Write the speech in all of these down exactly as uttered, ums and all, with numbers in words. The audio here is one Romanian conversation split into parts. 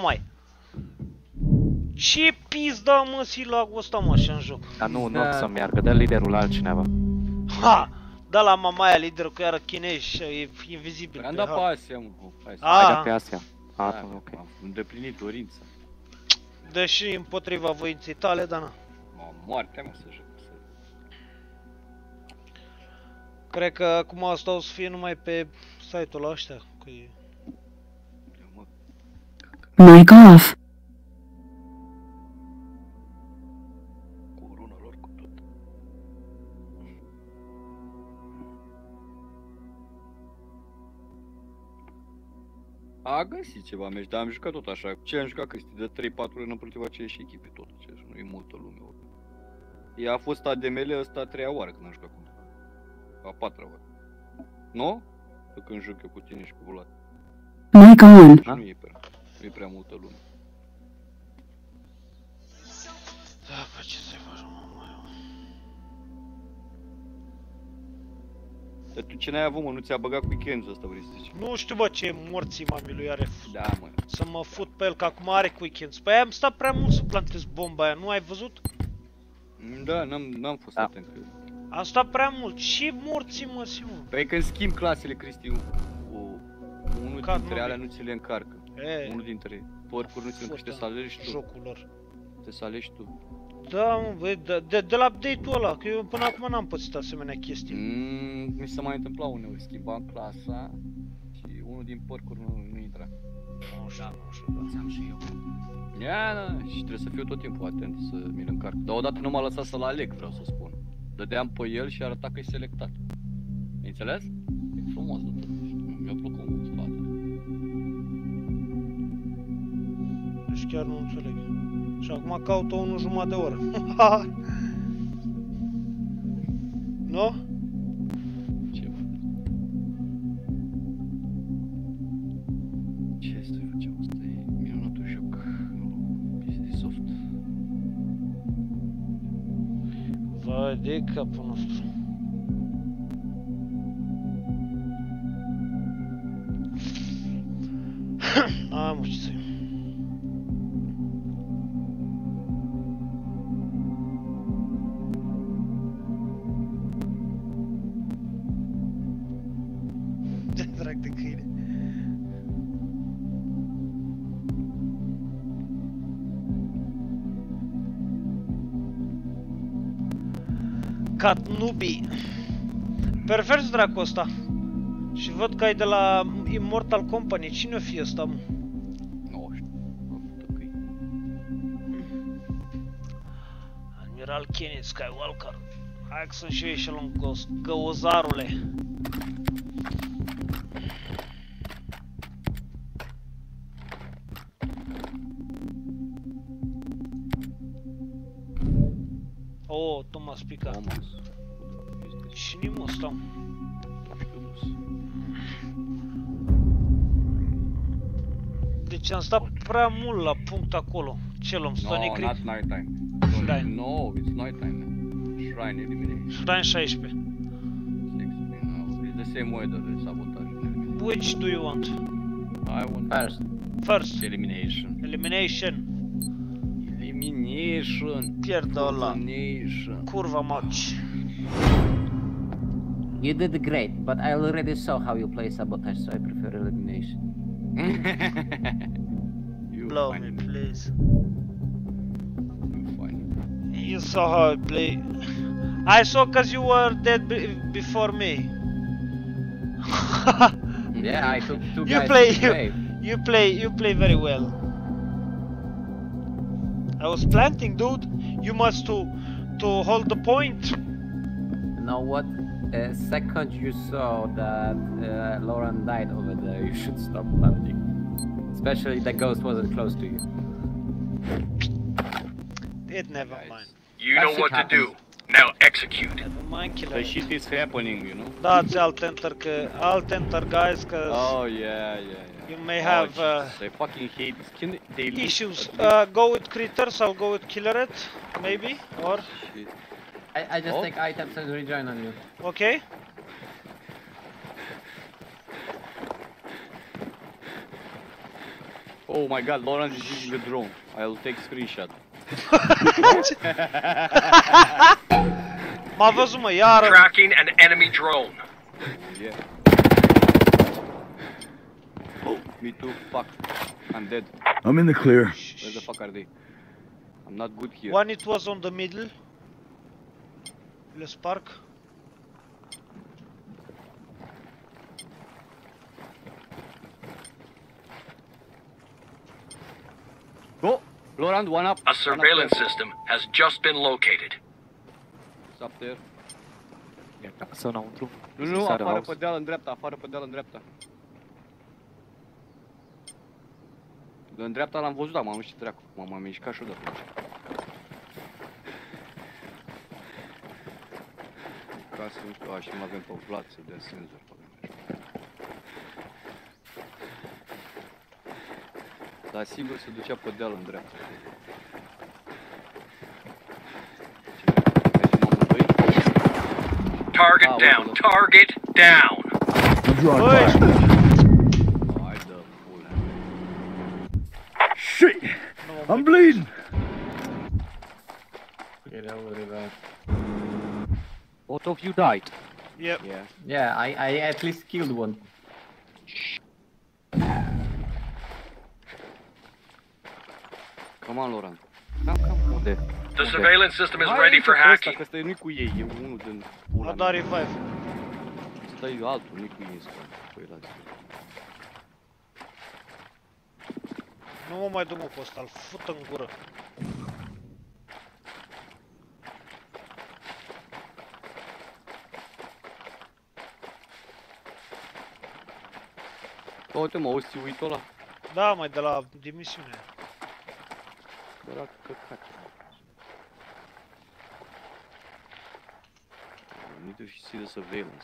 mai. Ce pizda mă silagul ăsta mă așa în joc? Dar nu, nu o să meargă, dă liderul la altcineva. Ha! Da la mamaia liderul că era chinez și e invizibil. Am dat pe Asia, mă. Ai dat pe Asia. Ah, ok. Am îndeplinit dorința. Dă și împotriva voinței tale, dar na. Moartea mă să joc. Cred că acum asta o să fie numai pe site-ul ăștia. Mic off. Corona lor cu tot. A găsit ceva meci, dar am jucat tot așa. Ce am jucat, Cristi? De trei patru ori împotriva aceeași echipe, tot aceeași. Nu e multă lume. Ea a fost A D M L ăsta a treia oară când am jucat cu tine. A patra oară. Nu? De când joc eu cu tine și cu Vlad. Mic on. Și nu e prea, nu e prea multă lume. Da, pe ce să-i faci, mă, Dar tu ce n-ai avut, mă? Nu ți-a băgat cu weekend-ul ăsta, vrei să zici? Nu știu, bă, ce morții mami lui are. Da, mă. Să mă fut pe el, că acum are cu weekend. Păi am stat prea mult să plantez bomba aia, nu ai văzut? Da, n-am fost da. atent. Am stat prea mult. Ce morții, mărții, mă? Păi când schimb clasele, Cristi, u, u, unul Car dintre nu alea nu ți le încarcă. E, Unul dintre porcuri nu ți le încarcă și te să alegi tu. jocul lor. Te să alegi tu. Da, mă, băi, de, de, de la update-ul ăla, că eu până acum n-am pățit asemenea chestii. Mm, mi se mai întâmpla uneori, schimbam clasa și unul din porcuri nu, nu intra. Nu știu, nu știu, da. Ți-am și eu. Ia, da, și trebuie să fiu tot timpul atent să mi-l încarc. Dar odată nu m-a lăsat să-l aleg, vreau să spun. Dădeam pe el și arăta că e selectat. Ai înțeles? E frumos de tot. Mi-a plăcut mult față. Deci chiar nu înțeleg. Și acum caut o unu jumătate de oră. Nu? Ce bă? Ce să facem? Asta e minunatul joc. Este soft. Vai de capul nostru. Am ce să Ce drag de câine. Cat Nubi. Pervers dracu ăsta. Și văd că ai de la Immortal Company. Cine o fi ăsta, mă? Nu știu. Admiral Kenny Skywalker. Hai că sunt și eu Echelon Ghost. Găuzarule. Oh, Thomas Pica. Thomas. Cine mă ăsta? Deci am stat prea mult la punct acolo. Ce luăm? Stony No, Creek? not night time. Shrine. No, it's night time. Shrine elimination. Shrine șaisprezece. It's the same weather de sabotaj. Which do you want? I want First. First. elimination. Elimination. Elimination. Pierd ăla. Elimination. Curva maci. You did great, but I already saw how you play sabotage, so I prefer elimination. You Blow find me, it. please. You find it. You saw how I play. I saw cause you were dead be before me. Yeah, I took two You guys play- to play. You play, you play very well. I was planting, dude. You must to to hold the point. You know what? Uh, second you saw that uh, Lauren died over there, you should stop planting. Especially the ghost wasn't close to you. It never Guys. mind. You That know shit what to do. happens. Now execute. Never mind, killer. The shit is happening, you know? Dați alt enter, că alt enter, guys, cause Oh yeah, yeah, yeah. you may have oh, uh, Jesus, I fucking hate this. Can they, they leave issues. at least? Uh, go with critters. I'll go with killeret, maybe, or Shit. I, I just Oh. take items and rejoin on you. okay. Oh my god, Lawrence is using a drone. I'll take screenshot. M-a văzut, mă, iară. Tracking an enemy drone. Oh, yeah. Oh, me too. Fuck. I'm dead. I'm in the clear. Where the fuck are they? I'm not good here. One it was on the middle. Let's park. Go! Laurent, one up. A surveillance system has just been located. It's up there. E acasă înăuntru. Nu, nu, Inside the afară house. pe deal în dreapta, afară pe deal în dreapta. De în dreapta l-am văzut, dar m-am ieșit dracu. M-am mișcat și-o de atunci. Ca să nu știu, a, și nu avem pe Vlad să dea senzor. Dar sigur se ducea pe deal în dreapta. Target Ah, down. well, Target down. I'm drawing Băi, fire. Hai de pula. Shit! I'm bleeding. Get over it, uh, Both of you died. yep. Yeah. Yeah, I, I at least killed one. Come on, Laurent. Come, come. Unde? The surveillance system is Hai ready aici for pe ăsta, hacking. că ăsta nu-i cu ei, e unul din pula A mea. dat revive. Ăsta e altul, nu-i cu ei în spate. Păi, lasă. Nu mă mai dă mă pe ăsta, îl fut în gură. Uite mă, auzi țiuitul ăla? Da, mai de la dimisiune. Bărat căcat. I need to see the surveillance.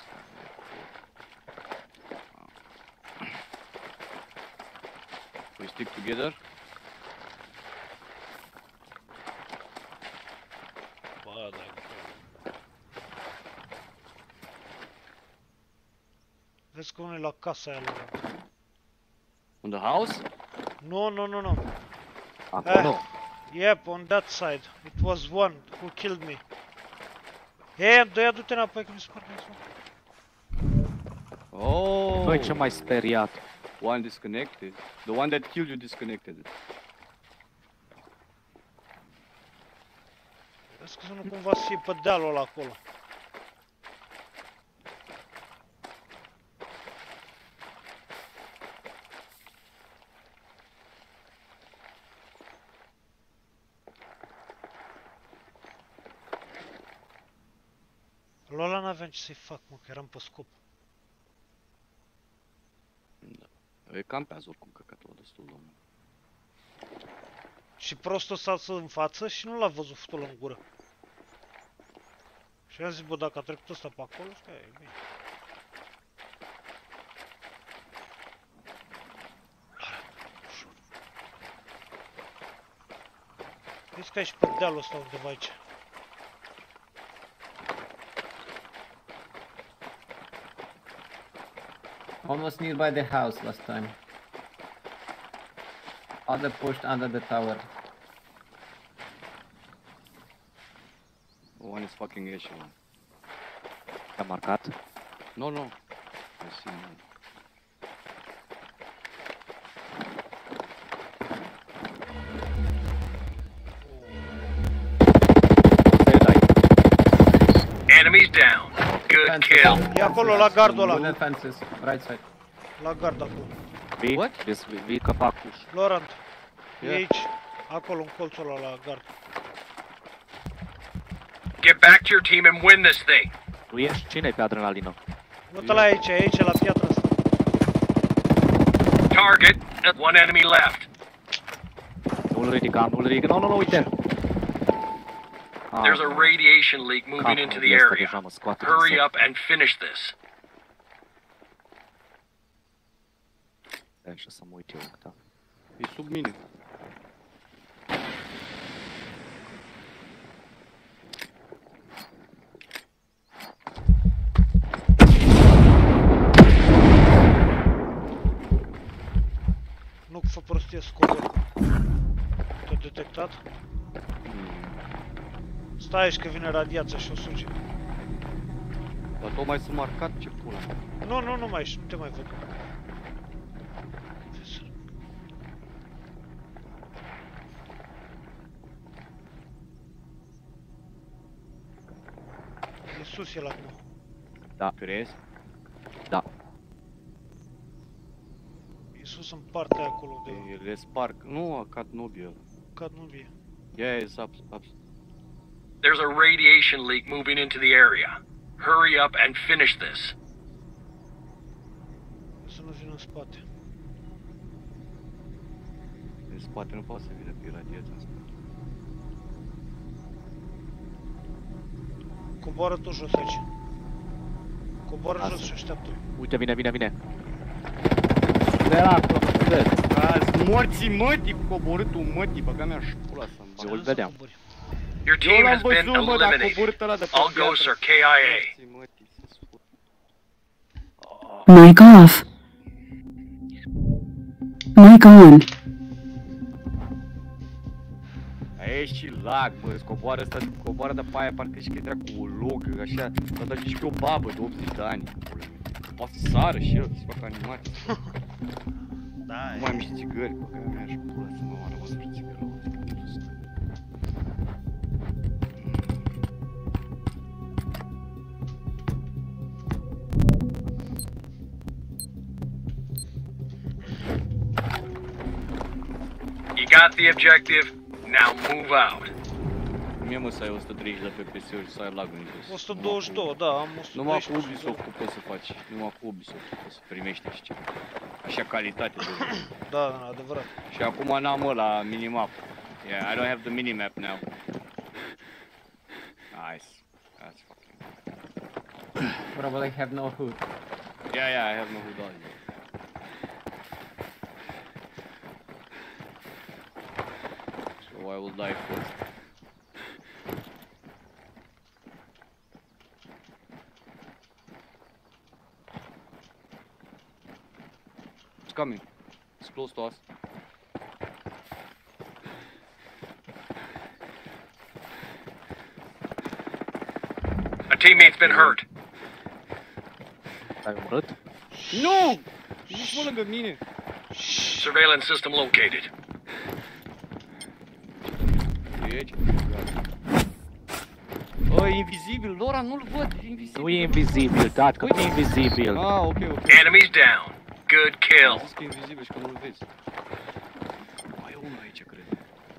We stick together? Bă, da. Vezi că unul e la casa aia lor. On the house? No, no, no, no. Acolo. Yep, on that side. It was one who killed me. Hei, doi adu-te înapoi că mi se pare că Oh! Băi, ce mai speriat. One disconnected. The one that killed you disconnected it. vezi că să nu cumva să fie pe dealul ăla acolo. Lui ăla n-aveam ce să-i fac, mă, că eram pe scop. E campează oricum căcatul ăla destul de mult. Și prostul s-a în față și nu l-a văzut futul în gură. Și am zis, bă, dacă a trecut ăsta pe acolo, stai, e bine. Vezi că ai și pe dealul ăsta undeva aici. Almost nearby the house last time. Other pushed under the tower. One is fucking echelon. Te-a marcat? No, no. I see none. Te dai. Enemies down. Good Fences. kill. E acolo, la gardul ăla. Wooden fences, right side. La gard acolo. Vii? What? Vezi, vii capacul. Laurent, e Yeah. aici. Acolo, în colțul ăla, la gard. Get back to your team and win this thing. Tu ești? Cine-i pe adrenalină? Uite-l aici, e aici, la piatra asta. Target. One enemy left. Nu-l ridica, nu-l ridica. Nu, nu, nu, uite! There's a radiation leak moving into the area. Hurry up and finish this. Așa să mă uit eu, da. E sub mine. Nu fă prostie, scot. detectat? Mm. Stai aici că vine radiația și o suge. Dar tocmai sunt marcat, ce pula. Nu, nu, nu mai ești, nu te mai văd. E sus el acum. Da. Crezi? Da. E sus în partea aia acolo de... E Respark. Nu, a cat Nubie. Cadnubie. Yeah, it's up, up. There's a radiation leak moving into the area. Hurry up and finish this. Să nu vină în spate. În spate nu poate să vină pe radiația în spate. Coboară tu jos aici. Coboară Asta. jos și așteaptă. Uite, vine, vine, vine. De la acolo, nu vezi. Azi, morții mătii, coborâtul mătii, băga mea și pula să-mi Eu îl vedeam. Your Eu team l-am has been văzut, mă, dar eliminated. coborât ăla de pe All piatră. ghosts are K I A. Morții mătii, se sfură. Mic off. Mic on. Aici și lag, bă, coboară ăsta, coboară de pe aia, parcă și că intra cu o logă, așa, dar dar și pe o babă de optzeci de ani. Poate să sară și el, să facă animații. Da, Nu mai am și țigări, băga mea și pula să mă oară, mă, să țigări. You got the objective. Now move out. Mie mă să ai o sută treizeci de F P S-uri și să ai lag în jos. o sută douăzeci și doi, da, am o sută Numai treizeci cu și Ubisoft poți să faci, numai cu Ubisoft poți să primești și ceva. Așa calitate de joc. Da, da, adevărat. Și acum n-am ăla minimap. Yeah, I don't have the minimap now. Nice. That's fucking... Probably have no hood. Yeah, yeah, I have no hood on. So I will die first. It's coming. It's close to us. A teammate's been hurt. Ai omorât? Nu! Nici mă lângă mine. Surveillance system located. Deci... Oh, e invizibil, Lora, nu-l văd, e invizibil. Nu e invizibil, da, că nu e invizibil. Ah, ok, ok. Enemies down. Good Am kill. zis că e invizibil și că nu-l vezi. Mai e unul aici, cred.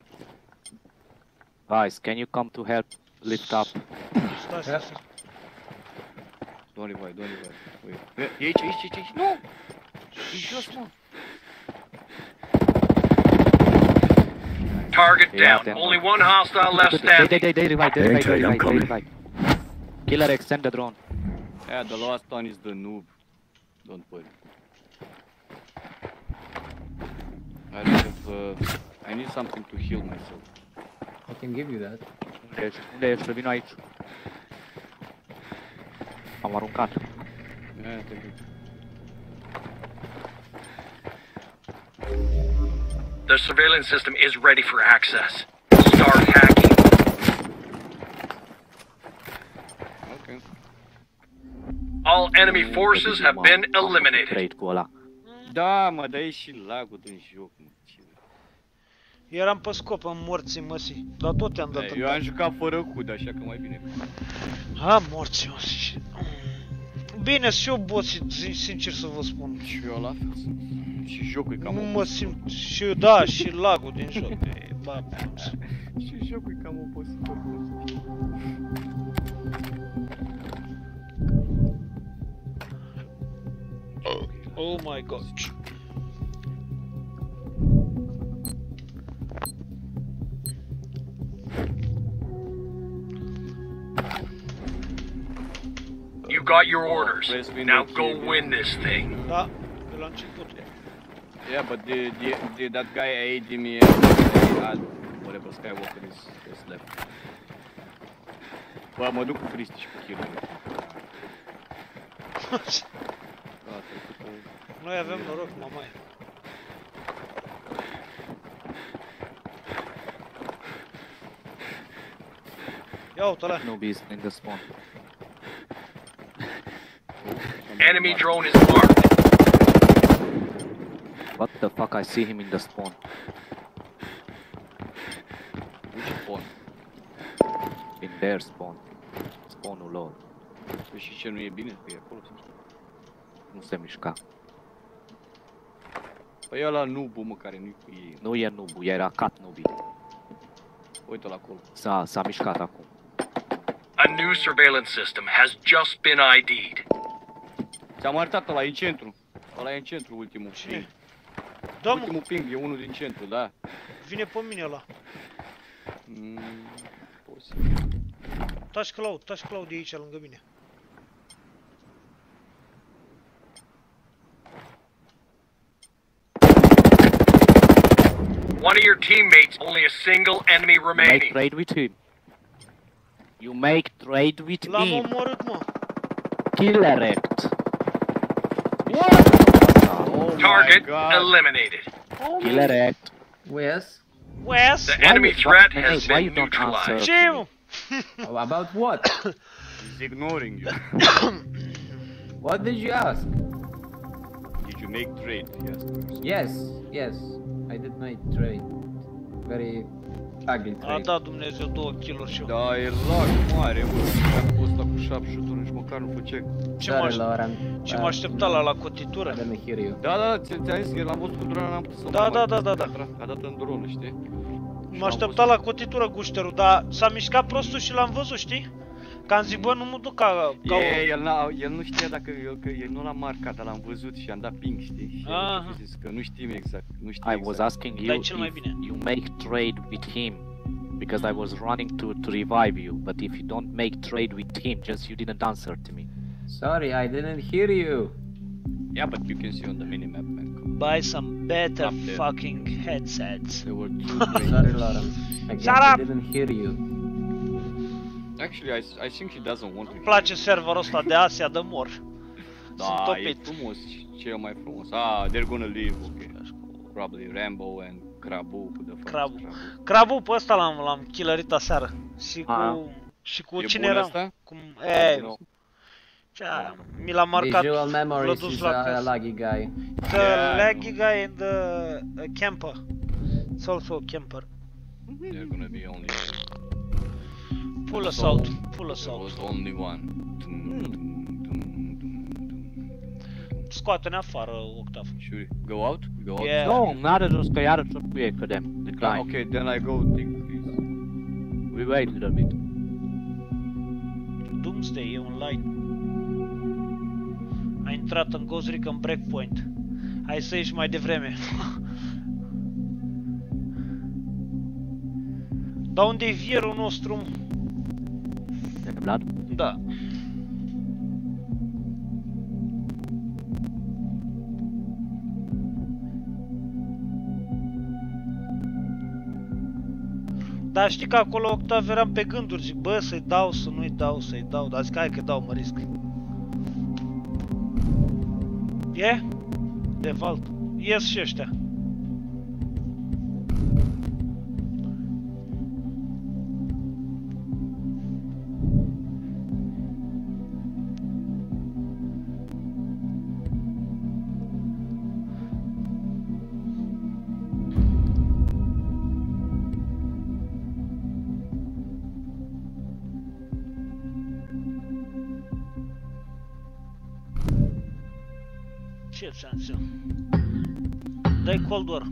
Guys, can you come to help lift up? Stai, stai, stai. Don't revive, don't revive. Wait. E aici, aici, aici, aici. Nu! E jos, mă. Target Yeah, down. then. Only one hostile left They, standing. they, they, they revive, they Hang revive, they tight, I'm revive, they coming. revive. Killer, extend the drone. Yeah, the last one is the noob. Don't worry. I don't have, uh, I need something to heal myself. I can give you that. Unde ești? Unde ești? Vino aici. Am aruncat. Yeah, thank you. The surveillance system is ready for access. Start hacking. Ok. All enemy forces have been eliminated. Trade cu ăla. Da, mă, dar e și lagul din joc, mă. Ce- Eram pe scop în morții măsii, dar tot te-am dat în Eu am jucat fără hud, așa că mai bine. Ha, morții măsii. Bine, și eu boss, sincer să vă spun. Și eu la fel sunt. Și jocul e cam Nu mă obosit. simt, și eu, da, și lagul din joc, e, ba, Și jocul e cam obositor. oh my god. You got your orders. Press window Now key go again. win this thing. Da, de la început. Yeah, but the, the, the that guy aided me and had whatever Skywalker is, is left. Bă, mă duc cu Cristi și cu kill-ul. Da, trecut o... Noi avem noroc, mamaie. Ia uite-l. Nobody's in the spawn. Enemy drone is marked. What the fuck? I see him in the spawn. Which spawn? In their spawn. Spawnul lor. Păi și ce nu e bine? Că e acolo. Nu se mișca. Păi ăla nubu, mă, care nu-i cu ei. Nu e nubu, era cat nubi. Uite-l acolo. S-a, s-a mișcat acum. A new surveillance system has just been I D'd. Ți-am arătat ăla, e în centru. Ăla e în centru, ultimul. Cine? Da, mă, Ultimul ping, e unul din centru, da. vine pe mine ăla. Mm, posibil. Taci Cloud, taci Cloud de aici, lângă mine. One of your teammates, only a single enemy You make remaining. trade with him. You make trade with L-am him. omorât, mă. Killeret. Oh Target my God. eliminated. Killeret. Yes. Wes? The Why enemy you- threat why- has why been you don't neutralized. answer? Ce, mă? About what? He's ignoring you. What did you ask? Did you make trade? Yes. Yes, yes. I did my trade. Very ugly A trade. dat Dumnezeu două kill-uri și eu. Da, e lag mare, bă. Capul ăsta cu sharpshooter nici măcar nu făcea. Ce mă Sorry, aștept- Lauren. Ce mă aștepta la la cotitură? I didn't hear you. Da, da, ți- ți-am zis că l-am văzut cu drona, n-am putut să Da, mă da, mai- da, da, da. A dat în dronă, știi? M-a așteptat la cotitură gușterul, dar s-a mișcat prostul și l-am văzut, știi? Că am zis, bă, nu mă duc ca, ca o... E, el, n-a, el nu știa dacă eu, că el nu l-am marcat, dar l-am văzut și am dat ping, știi? Și Aha. el a zis că nu știm exact, nu știm I exact. was asking you Dar e cel mai if bine. you make trade with him. Because I was running to, to revive you. But if you don't make trade with him, just you didn't answer to me. Sorry, I didn't hear you. Yeah, but you can see on the minimap, man. Buy some better Up there. fucking headsets. There were two trains. Sorry, Lauren. Again, Shut I up! didn't hear you. Actually, I, I think he doesn't want to. Îmi place serverul ăsta de Asia de mor. Sunt Da, e topit. frumos, cel mai frumos. Ah, they're gonna leave, okay. Probably Rambo and Krabu cu the fuck. Krabu. Crabul pe ăsta l-am l-am killerit aseară. Și cu... Ah. Și cu E cine bun era? ăsta? Cum... E, No. cea, mi l-a marcat. Visual l-a memories dus is la a, a casă. laggy guy. The Yeah, laggy guy and the uh, camper. It's also a camper. They're gonna be only. Pull us So, out. Pull us There out. was only one. Dum, dum, dum, dum, dum. Scoate-ne afară, Octav. Should we go out? We go out? Yeah. No, n-are rost că iarăși o cuie cădem. Ah, Decline. okay, then I go take this. We wait a little bit. Doomsday e online. A intrat în Ghost Recon Breakpoint. Hai să ieși mai devreme. Dar unde e vierul nostru? De Vlad? Da. Dar știi că acolo, Octav, eram pe gânduri, zic, bă, să-i dau, să nu-i dau, să-i dau, dar zic, hai că dau, mă risc. E? De Valt. Ies și ăștia. Ce ți-am zis? Dai Cold War.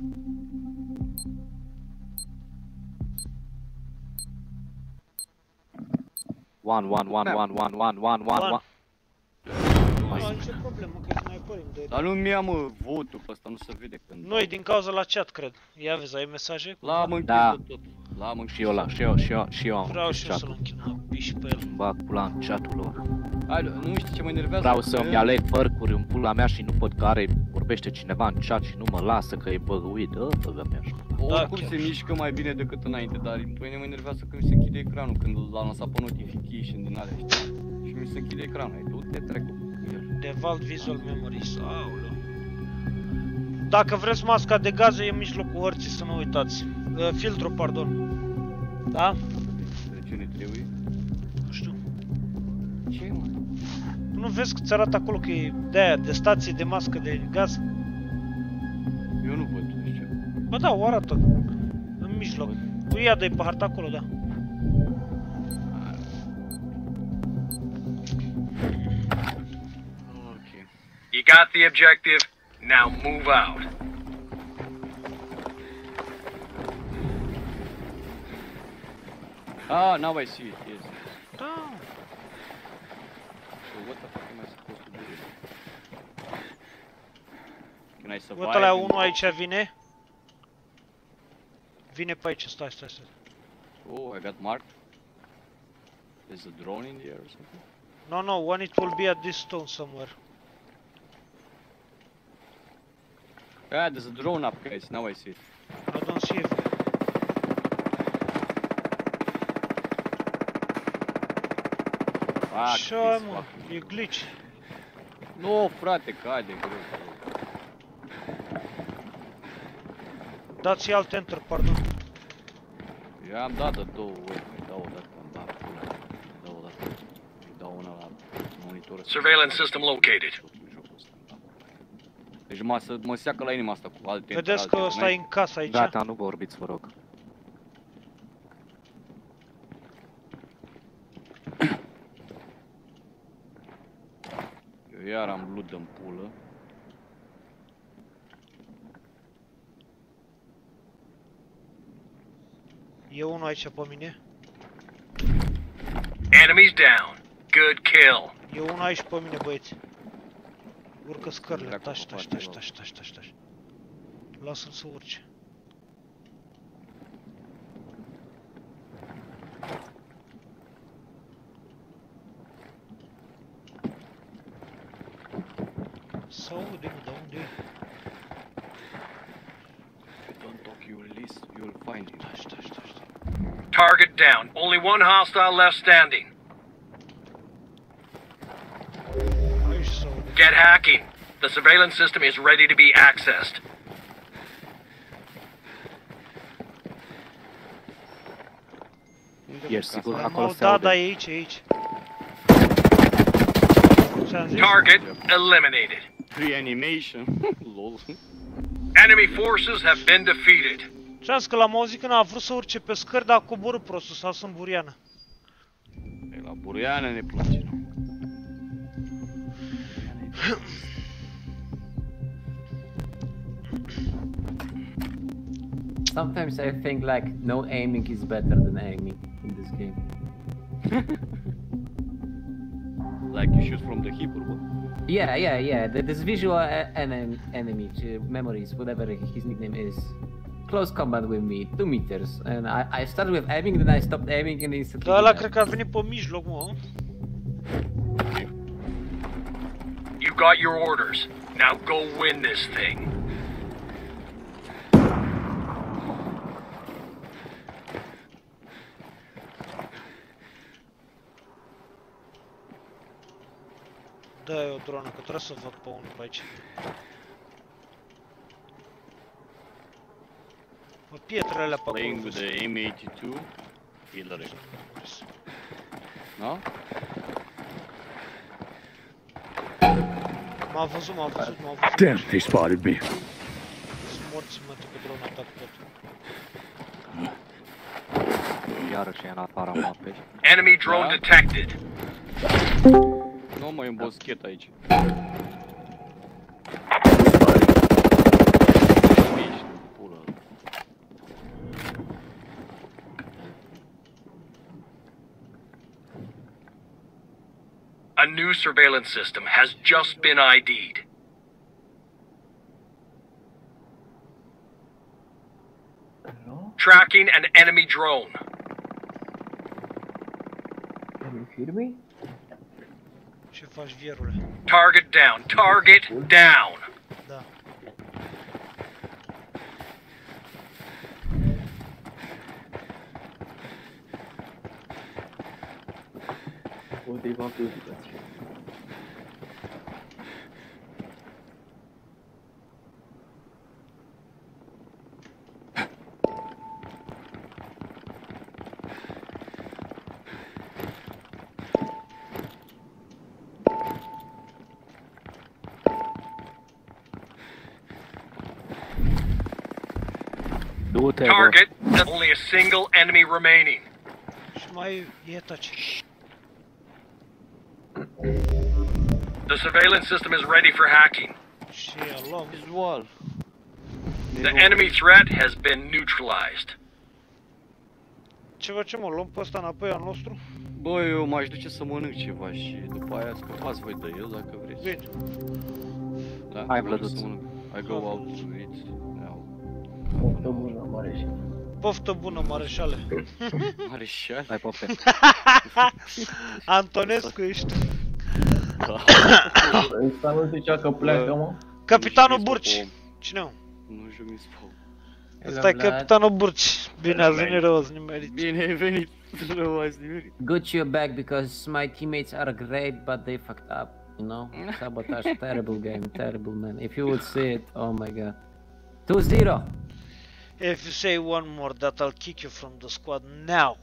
One, one, one, one, one, one, one, one, One. one. Nu ai nicio problemă, că mai apărim de... Dar nu mi-am mă, votul pe ăsta, nu se vede când. Noi din cauza la chat, cred. Ia vezi, ai mesaje? L-am închis Da. de tot. L-am închis. Și eu la, și eu, și eu, și eu am Vreau închis și eu să-l chat-ul. închid, mă, piși pe el. Îmi bag pula în chat-ul lor. Hai, nu știi ce mă enervează? Vreau Că- să-mi aleg fărcuri în pula mea și nu pot că are, vorbește cineva în chat și nu mă lasă că e băgăuit. Dă, băgă mea așa. Oricum chiar. se mișcă mai bine decât înainte, dar pe mine mă enervează că mi se închide ecranul când l-am lăsat pe notification din alea, știi? Și mi se închide ecranul, ai tu te trec. De Vault Visual Memories, aoleu. Dacă vreți masca de gaze, e în mijlocul hărții, să nu uitați. Uh, filtru, pardon. Da? Deci unit trebuie? Nu știu. Ce, mă? Nu vezi că ți arată acolo că e de-aia, de stație de mască de gaz? Eu nu văd, nu știu. Bă da, o arată. În mijloc. Cu ea de pe harta acolo, da. Ok. You got the objective. Now move out. Ah, now I see it, yes. Da. So what the fuck am I supposed to do here? Can I survive? Uite la in- unul aici vine. Vine pe aici, stai, stai, stai. Oh, I got marked. There's a drone in the air or something? No, no, one it will be at this stone somewhere. Ah, there's a drone up, guys. Now I see it. I don't see it. Fuck Așa, this mă, fucking- e glitch. Nu, frate, cade greu. Dați alt enter, pardon. Eu am dat de două ori, mai dau o dată în bar, pula. Mai dau o dată, mai dau una la monitor. Surveillance system located. Deci mă, să, mă seacă la inima asta cu alte Vedeți alte că stai în casă aici? Gata, nu vorbiți, vă rog. Eu iar am loot în pulă. E unul aici pe mine. Enemies down. Good kill. E unul aici pe mine, băieți. Urcă scările. Dracu, Tași, tași, foarte tași, rău. tași, tași, tași, tași. Lasă-l să urce. Să aude, mă, dar unde e? Don't talk, you will list, you will find him. Tași, tași, tași, tași. Target down. Only one hostile left standing. Aici să aude. Get hacking. The surveillance system is ready to be accessed. Unde Ești mă, sigur? casa? Am Acolo au, se da, aude. da, e aici, e aici. Ce-am zis? Target eliminated. Reanimation. Lol. Enemy forces have been defeated. Ce-am zis că l-am auzit când a vrut să urce pe scări, dar a coborât prostul, s-a dus în buriană. E la Buriană ne place, nu? Sometimes I think like no aiming is better than aiming in this game. Like you shoot from the hip or what? Yeah, yeah, yeah. th- This visual e- enem- enemy, uh, memories, whatever his nickname is, close combat with me, two meters, and I, I started with aiming, then I stopped aiming and instantly. Dar ăla died. cred că a venit pe mijloc, mă. You got your orders. Now go win this thing. Da, e o dronă, că trebuie să văd pe unul pe aici. Pe pietrele alea pe acolo. Playing with vezi. the M eighty-two. Hillary. No? M-a văzut, m-a văzut, m-a văzut. Damn, they spotted me. Sunt morți în momentul că drona atac tot. Iarăși e în afara mapei. Enemy drone Da. detected. Nu mă, e un boschet aici. Ești pulă. A new surveillance system has just been I D'd. Tracking an enemy drone. Can you hear me? Ce faci, vierule? Target down. Target down. Da. Du-te, bă. Target, only a single enemy remaining. Și mai e taci. The surveillance system is ready for hacking. Și îl luăm. Vizual. The enemy threat has been neutralized. Ce facem, mă? Luăm pe ăsta înapoi al nostru? Bă, eu m-aș duce să mănânc ceva și după aia scăpați voi de el dacă vreți. Vine. Da? Hai, Vreau Vlăduț. să mănânc. I go out to eat now. Poftă bună, Mareș. Poftă bună, mareșale. Mareșal? Hai, pofte. Antonescu ești. Ăsta nu zicea că pleacă, mă? Capitanul Burci. Cine o? Nu știu mi spun. Ăsta e Capitanul Burci. Bine ați venit, rău ați nimerit. Bine ai venit, rău ați nimerit. Good you're back because my teammates are great, but they fucked up. You know, sabotage, terrible game, terrible man. If you would see it, oh my god. two zero. If you say one more that I'll kick you from the squad now.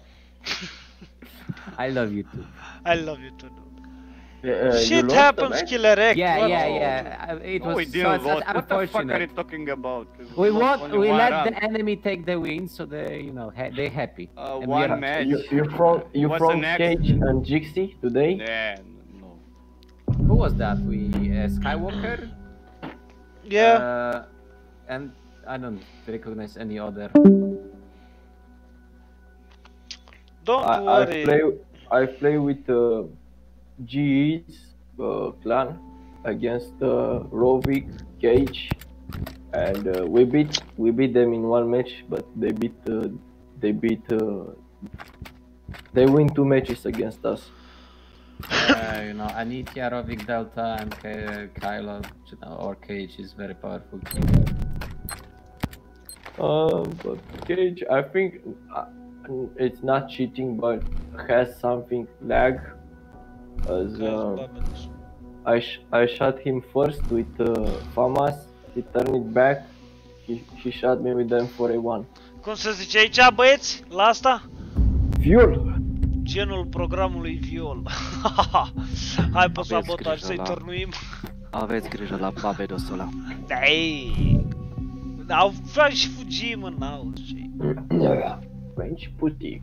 I love you too. I love you too. Uh, Shit happens, Killer Egg. Yeah, what? yeah, yeah. Uh, It No, was we so didn't it's vote. What the fuck are you unfortunate. talking about? We Not want, only we one let round. the enemy take the win, so they, you know, ha they happy. Uh, And we one are- match. You, you from you What's from the next? Cage and Jixi today? Yeah, no. Who was that? We uh, Skywalker. Yeah. Uh, and I don't recognize any other. Don't I, I worry. play I play with uh, G E's uh, clan against uh, Rovik, Cage, and uh, we beat we beat them in one match, but they beat uh, they beat uh, they win two matches against us. Uh, you know, Anitya, Rovik, Delta, and Ky- Kylo, you know, or Cage is very powerful team. Uh, but Cage, I think uh, it's not cheating, but has something lag. As uh, I sh I shot him first with uh, FAMAS, he turned it back, he, he shot me with the M four A one. Cum se zice aici, băieți? La asta? Fuel! Genul programului Viol. Hai pe Aveți sabotaj grijă să-i la- tărnuim. Aveți grijă la babedosul ăla. Ei, au fac și fugim în auz. Yeah, French pussy.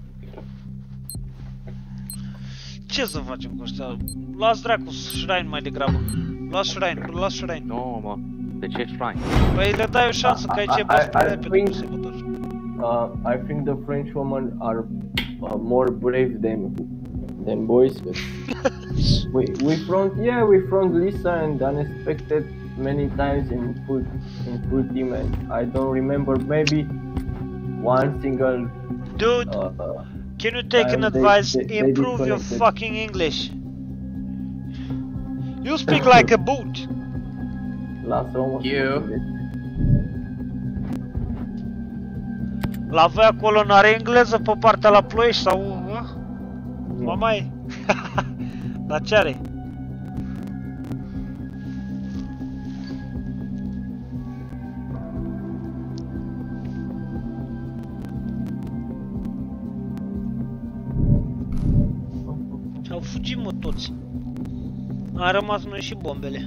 Ce să facem cu ăștia? Las dracu Shrine mai degrabă. Las Shrine, las Shrine. Nu, mă. De ce Shrine? Păi le dai o șansă că aici e I- bas I- pe I repede think- cu sabotaj. Uh, I think the French women are uh, more brave than than boys. we we front yeah we front Lisa and unexpected many times in full in full team, and I don't remember maybe one single. Dude, Uh, can you take an time they- advice? they- they Improve your disconnected. fucking English. You speak like a boot. Lasă omul. You. La voi acolo n-are engleză pe partea la Ploiești sau... uh? Mă mai... Dar ce are? Au fugit, mă, toți. A rămas noi și bombele.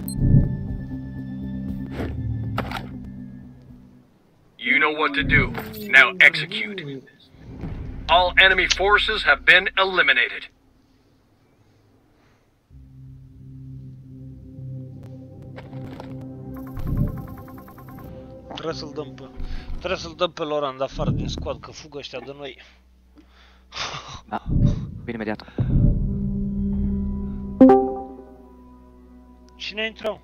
You know what to do. Now execute. All enemy forces have been eliminated. Trebuie să-l dăm pe... Trebuie să-l dăm pe Laurent afară din squad, că fugă ăștia de noi. Da. Vin imediat. Cine intră?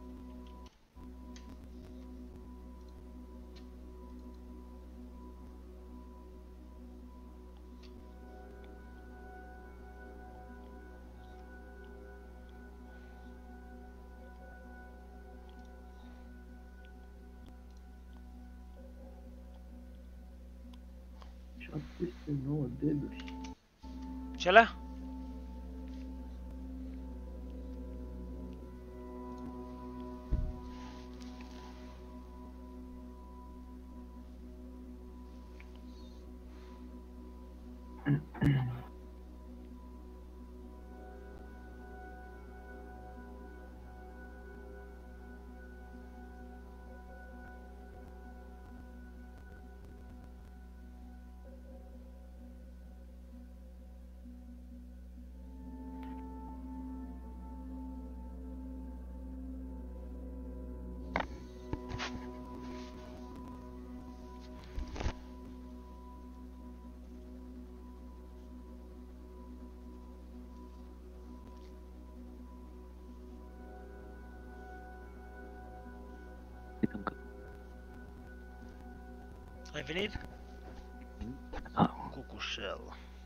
șaptesprezece nouă deduri. Ce alea? Ai venit? Ah. Cucușel.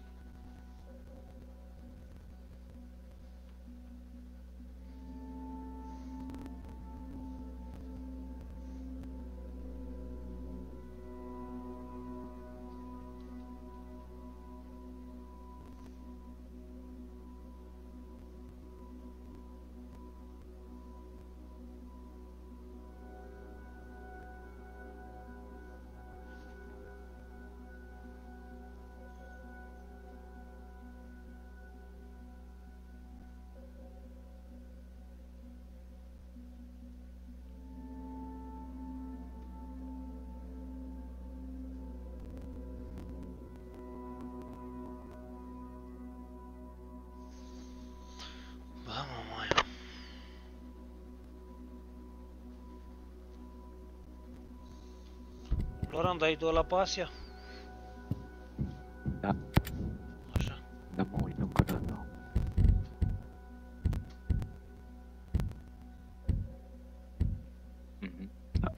Loran, dai două la Pasia? Da. Așa. Da, mă uit încă o dată. Mhm. Da.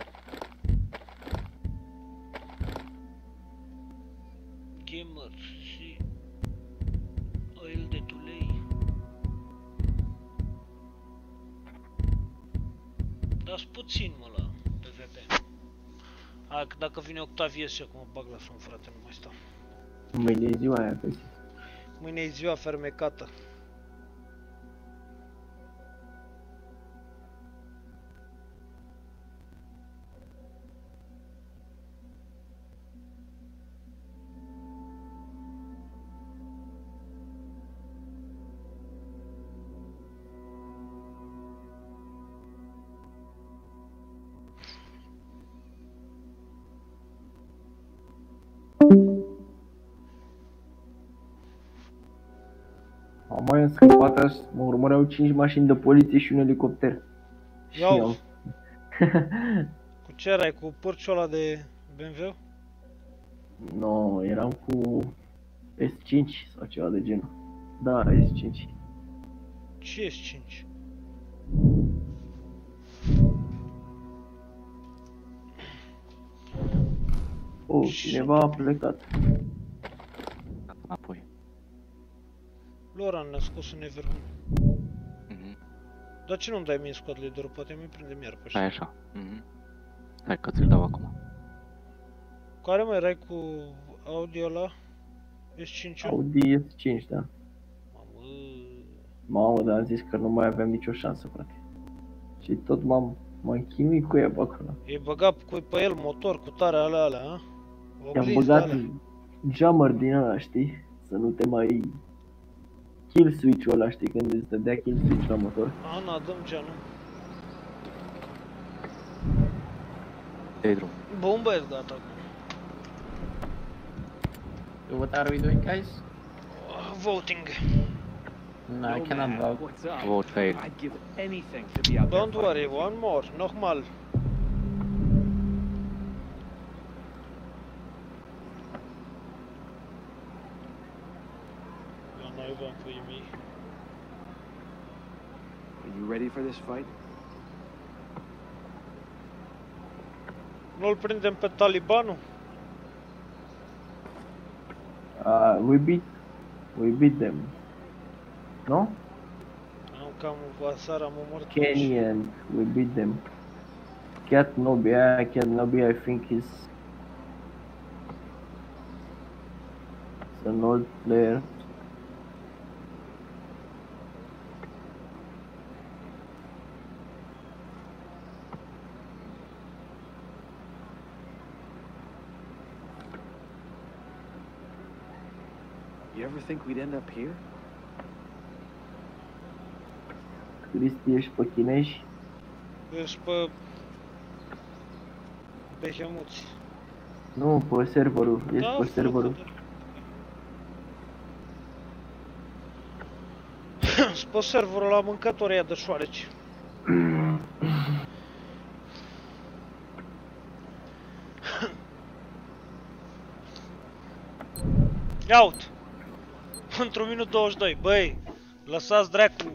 Gamer și oil de tulei. Dați puțin, mă, la P V P. Hai, că dacă vine Octavius și acum mă bag la somn, frate, nu mai stau. Mâine e ziua aia, pe Mâine e ziua fermecată. Am mai scăpat azi, mă urmăreau cinci mașini de poliție și un elicopter. Iau. Și eu. Cu ce erai? Cu pârciul ăla de B M W? No, eram cu S cinci sau ceva de genul. Da, S cinci. Ce S cinci? Oh, cineva a plecat. Înapoi. Loran ne-a scos în Everhome. Mhm. Dar ce nu-mi dai mie squad leader-ul? Poate mi prindem iar pe Hai așa. așa. Mhm. Hai că ți-l dau acum. Care mai erai cu Audi ăla? S cinci? Audi S cinci, da. Mamă. Mamă, dar am zis că nu mai aveam nicio șansă, frate. Și tot m-am m-am chinuit cu ea pe acolo. E băgat cu pe el motor cu tare alea alea, a? I-am Oglinzi băgat alea. jammer din ăla, știi? Să nu te mai... Kill switch-ul ăla, știi? Când îți dădea kill switch la motor. Ana, dăm geanul. Dă-i drum. Bun băieți, gata. So what are we doing, guys? Voting. No, I cannot vote. What's up? Vote fail. I'd give anything to be out there. Don't worry, one more, nochmal. Ja, naivan cu ei. Are you ready for this fight? Nu-l prindem pe talibanul? Uh, we beat... We beat them. No? Am cam aseară am omorât. Kenny and we beat them. Cat Nobi, yeah, Cat Nobi I think is... is an old player. You ever think we'd end up here? Cristi, ești pe chinești? Ești pe... Behemuți. Nu, pe serverul, ești Da, pe serverul. Sunt pe serverul la mâncători aia de șoareci. Ia uite! Într-un minut douăzeci și doi, băi! Lăsați dracu!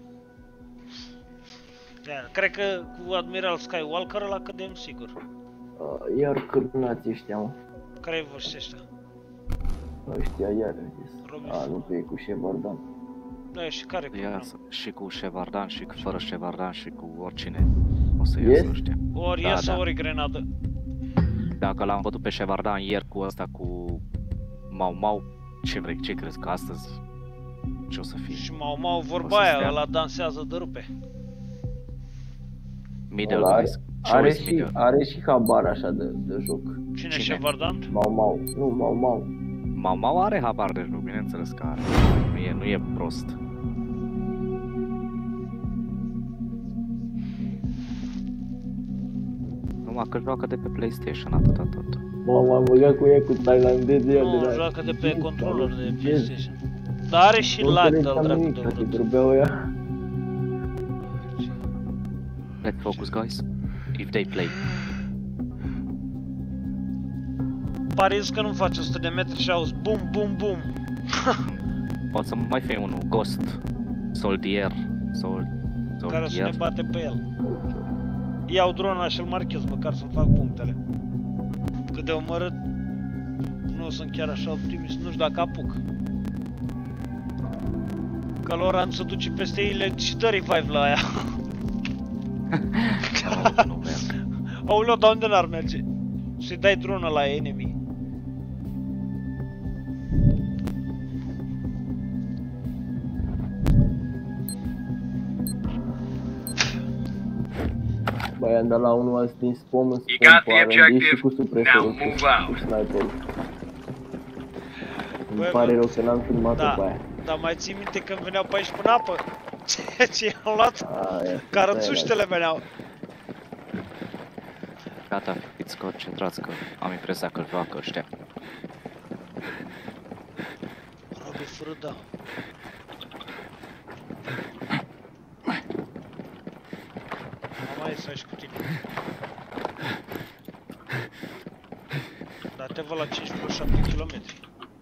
Ia, cred că cu Admiral Skywalker ăla cădem sigur. Uh, iar cârnați ăștia, mă. Care-i voștri ăștia? Ăștia iar a zis. Robi. A, nu pe cu Shevardan. Da, și care cu Ia, mine? și cu Shevardan, și cu fără Shevardan, și cu oricine. O să iasă Yes? ăștia. Ori Da, e sau da. ori e grenadă. Dacă l-am văzut pe Shevardan ieri cu ăsta, cu Mau Mau, ce vrei, ce crezi că astăzi ce o să fie? Și Mau Mau O vorba să aia, stea. ăla dansează de rupe. Middle, Ăla are, guys. are, Choice și, middle. are și habar așa de, de joc. Cine, Cine? Shevardan? Mau Mau. Nu, Mau Mau. Mau Mau are habar de joc, bineînțeles că are. Nu e, nu e prost. Numai că joacă de pe PlayStation, atât, atât. M-am am băgat cu ea cu tailandezii ăia de Nu, la... joacă de pe controller de Ce? PlayStation. Dar are și Nu lag de-al înțelegeam dracu nimic, de frate, urât. vorbeau ăia. Let's focus, guys. If they play. Pariz că nu faci o sută de metri și auzi bum, bum, bum. Poate să mai fie unul, Ghost, Soldier, Sol... Care o să ne Soldier. bate pe el. Iau drona și-l marchez măcar să-mi fac punctele. Cât de omorât, nu sunt chiar așa optimist, nu știu dacă apuc. Că Loran se duce peste ele și treizeci și cinci la aia. Nu, nu merg. Aoleu, dar unde n-ar merge? Să-i dai dronă la enemy. Băi, am dat la unul a stins pomul, You got the spom pe R and D și objective, cu supresorul, now cu, move cu out. sniperul. Îmi Băi, pare bă, rău că n-am filmat-o da. pe aia. Dar mai ții minte când veneau pe aici până apă? Ce i-am luat? Aia, Carățuștele veneau. Gata, fiți concentrați că am impresia că joacă ăștia. Robi frâda. Mama e să ai și cu tine. Dar te văd la cinci virgulă șapte kilometri.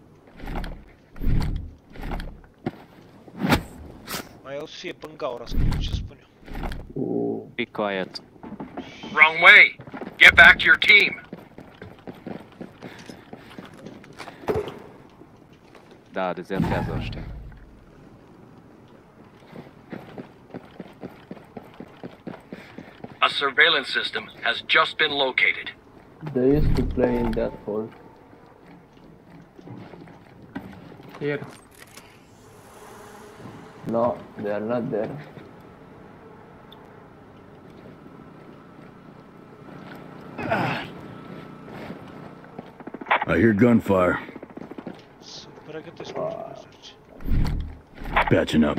Mai o să fie până gaura, ascult ce spun eu. Uh, Be quiet. Wrong way. Get back to your team. Da, dezertează ăștia. A surveillance system has just been located. they used to play in that hole. Here. No, they are not there. I hear gunfire. Să pregătesc pentru research. Patching up.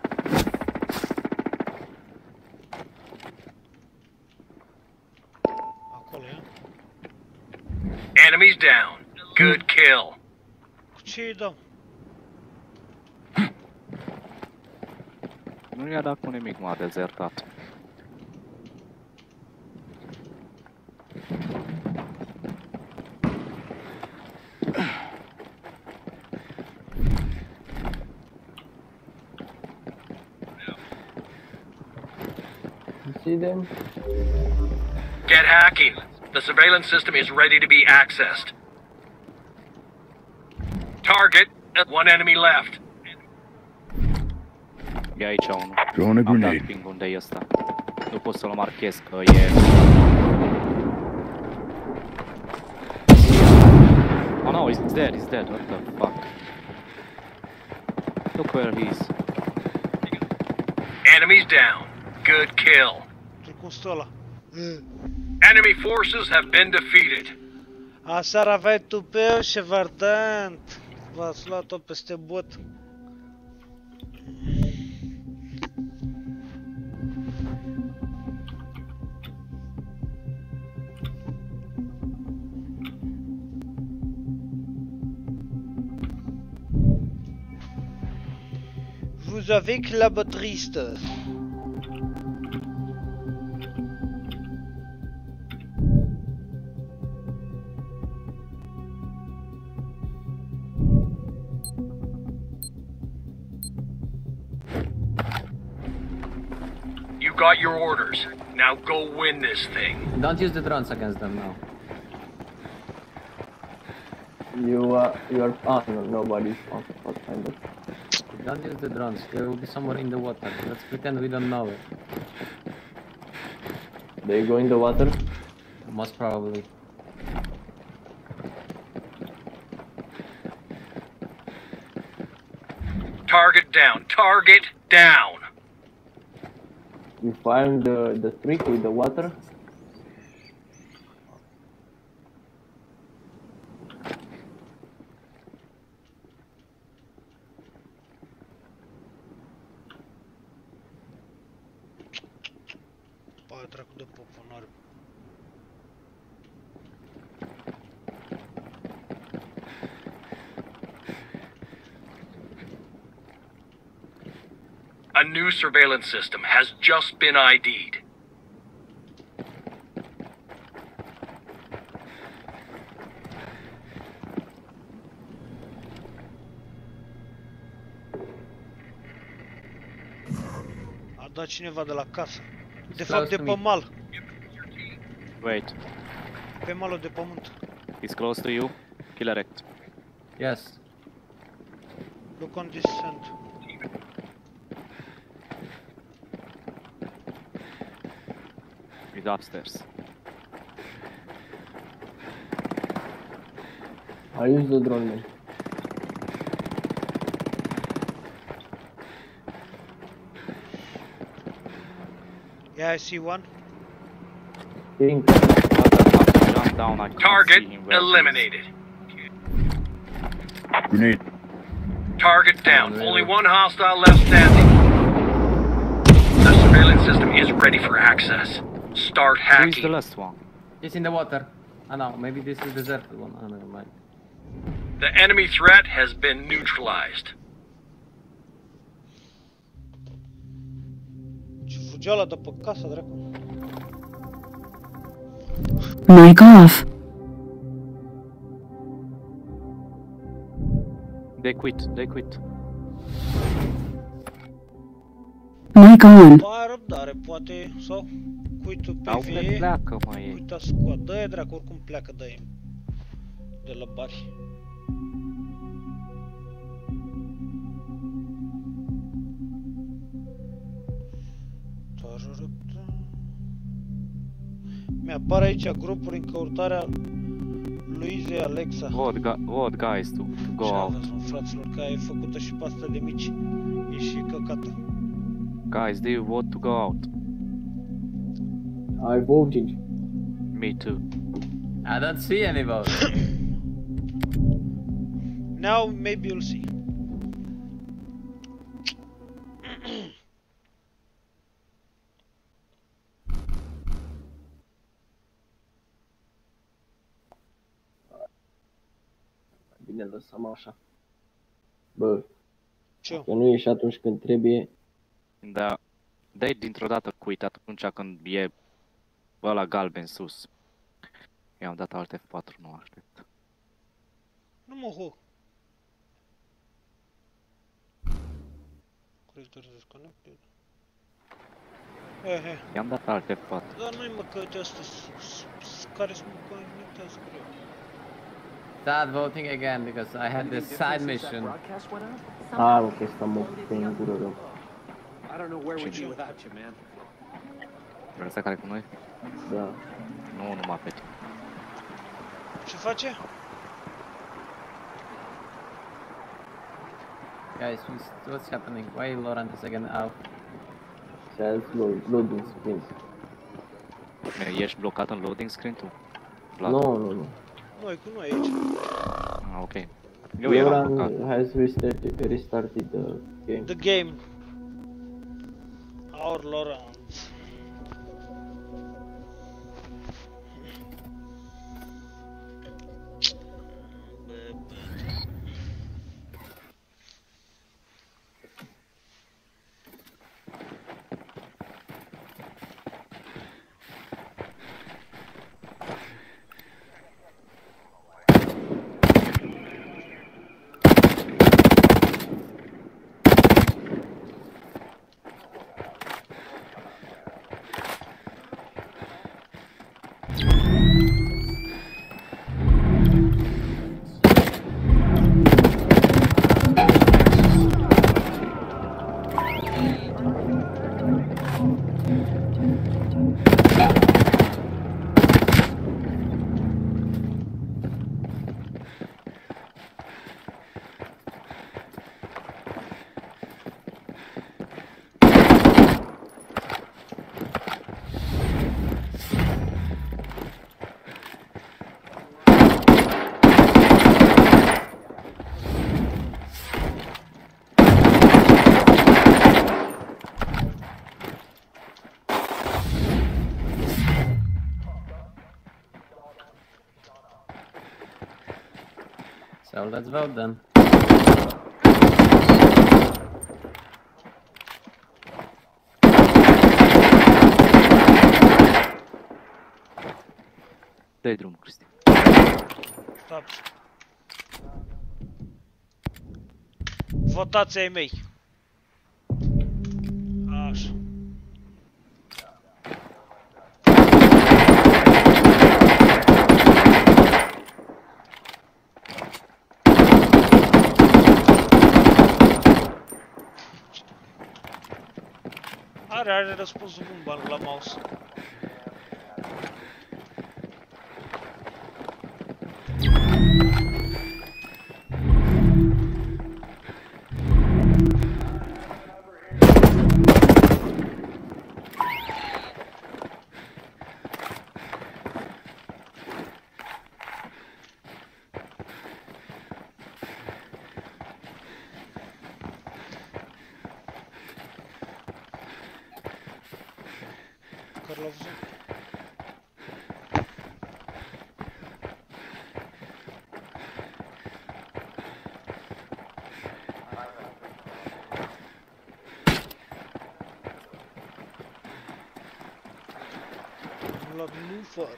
Acolo e. Enemies down. Good kill. Cu ce îi dau? Nu i-a dat cu nimic, m-a dezertat. You see them? Get hacking. The surveillance system is ready to be accessed. Target. One enemy left. E aici unul. Throwing a Am dat grenade. ping unde e ăsta. Nu pot să-l marchez că e... Oh no, he's dead, he's dead, what the fuck. Look where he is. Enemies down. Good kill. Tu cum stă ăla? Enemy forces have been defeated. Aseară aveai tupeu și verdant. V-ați luat-o peste bot. Vous avez club triste. You got your orders. Now go win this thing. Don't use the drones against them now. You are, you are, oh no, nobody's on Pathfinder. Don't use the drones. They will be somewhere in the water. Let's pretend we don't know it. They go in the water? Most probably. Target down. Target down. You find the, the trick with the water? Păi, dracu de poponare. A new surveillance system has just been I D'd. A dat cineva de la casă. De It's fapt, close de to pe me. mal. Wait. Pe malul de pământ. He's close to you. Kill erect. Yes. Look on this sand. He's upstairs. I use the drone man. Yeah, I see one. Pink. But I have to jump down. I can't Target see him where he is. eliminated. Grenade. Target down. Only one hostile left standing. The surveillance system is ready for access. Start Who is the hacking. last one? It's in the water. Oh no, maybe this is the deserted one. Oh, never mind. The enemy threat has been neutralized. Ce fugea ăla de pe casă, dracu. Mic off. They quit. They quit. Mic on. Ai răbdare, poate, sau cuitul pe Dar unde vie. pleacă, mă, ei? Uita scoat, dă-i dracu, oricum pleacă de de la bari. Mi-apar aici grupuri în căutarea Luizei Alexa. What, gu what guys to, to go Ce out? aveți, mă, fraților, că ai făcută și pe asta de mici. E și căcată. Guys, do you want to go out? I voted. Me too. I don't see any votes. Now maybe you'll see. Bine, lăsăm așa. Bă, Ce? că nu ieși atunci când trebuie. Da. Dă-i dintr-o dată quit atunci când e ăla galben sus. I-am dat alt F patru, nu aștept. Nu mă ho. Creator disconnected. Eh, eh. I-am dat alt F patru. Dar nu-i mă că uite astea care se conectează greu. Start voting again because I had this side mission. Ah, ok, stăm o pe în gură rău. I don't know where we'd be without you, man. Ăsta care cu noi? Da. Nu, numai pe tine. Ce face? Guys, what's- what's happening? Why Laurent is again out? Și azi load- loading screen. Ești blocat în loading screen tu? Vlad? Nu, nu, nu. Noi cu noi aici. Ah, ok. Eu eram blocat. Loran has restarted, restarted the game. The game. Our Laurent. So let's vote then. Dă-i drumul, Cristi. Stop. Votați ai mei. Așa. Are, are răspunsul bun, banul la mouse. Care l-a văzut? Am luat Lufer.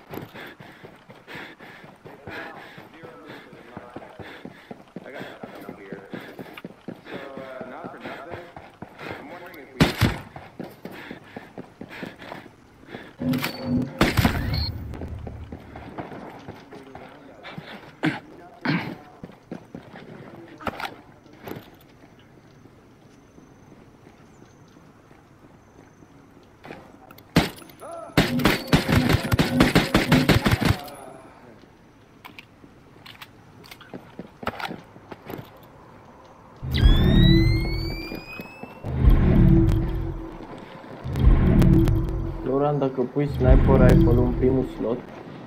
Loran, dacă pui sniper rifle-ul în primul slot,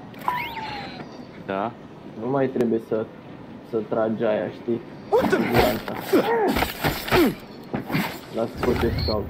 Da. nu mai trebuie să, să tragi aia, știi? Siguranța. Lasă scoate scout.